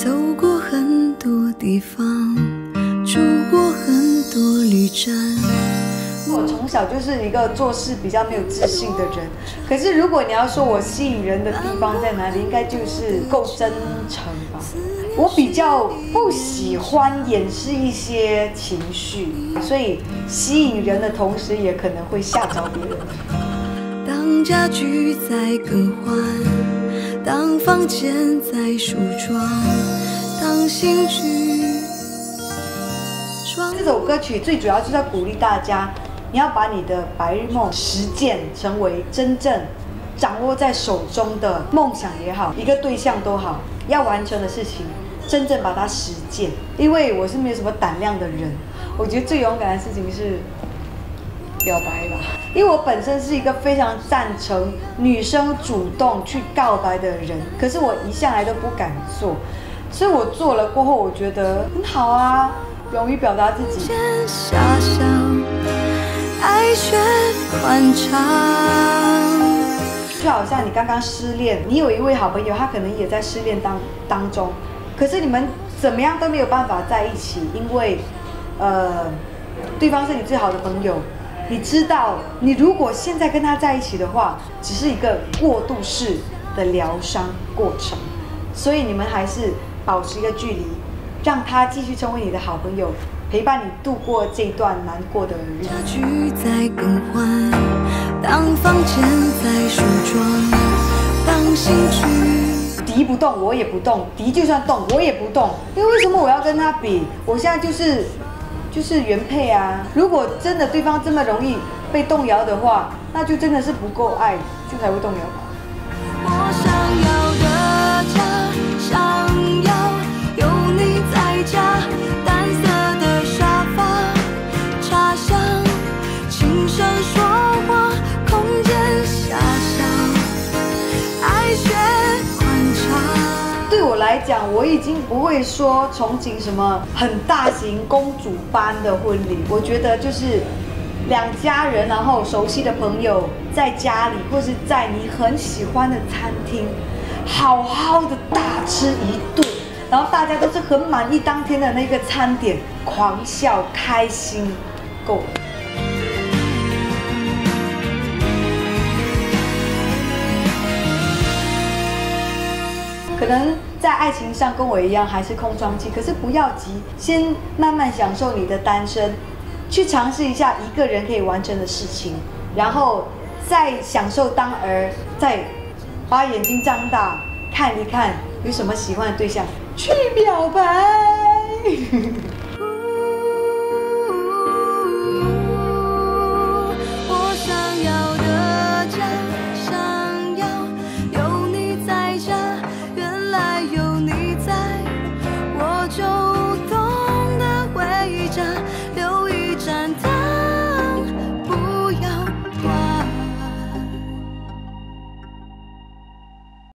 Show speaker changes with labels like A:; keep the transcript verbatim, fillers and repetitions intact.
A: 走过很多地方，住过很多旅站。
B: 我从小就是一个做事比较没有自信的人，可是如果你要说我吸引人的地方在哪里，应该就是够真诚吧。我比较不喜欢掩饰一些情绪，所以吸引人的同时，也可能会吓着别人。
A: 当家具在更换，当房间在梳妆，当新剧装。
B: 这首歌曲最主要就是要鼓励大家，你要把你的白日梦实践成为真正掌握在手中的梦想也好，一个对象都好，要完成的事情，真正把它实践。因为我是没有什么胆量的人，我觉得最勇敢的事情是表白吧。因为我本身是一个非常赞成女生主动去告白的人，可是我一向来都不敢做，所以我做了过后，我觉得很好啊，勇于表达自己。
A: 遐想，爱学欢唱。
B: 就好像你刚刚失恋，你有一位好朋友，他可能也在失恋当当中，可是你们怎么样都没有办法在一起，因为，呃，对方是你最好的朋友。你知道，你如果现在跟他在一起的话，只是一个过渡式的疗伤过程，所以你们还是保持一个距离，让他继续成为你的好朋友，陪伴你度过这段难过的日子。
A: 家具在更换，当房间在梳妆，当新剧。
B: 敌不动，我也不动；敌就算动，我也不动。因为为什么我要跟他比？我现在就是就是原配啊！如果真的对方这么容易被动摇的话，那就真的是不够爱，就才会动摇吧。
A: 我想要的家，想要有你在家，淡色的沙发，茶香，轻声说话，空间遐想，爱学观察。
B: 对我来讲，我已经不会说憧憬什么很大型公主般的婚礼。我觉得就是两家人，然后熟悉的朋友在家里，或是在你很喜欢的餐厅，好好的大吃一顿，然后大家都是很满意当天的那个餐点，狂笑开心，够了。可能在爱情上跟我一样还是空窗期，可是不要急，先慢慢享受你的单身，去尝试一下一个人可以完成的事情，然后再享受当儿，再把眼睛张大看一看有什么喜欢的对象，去表白。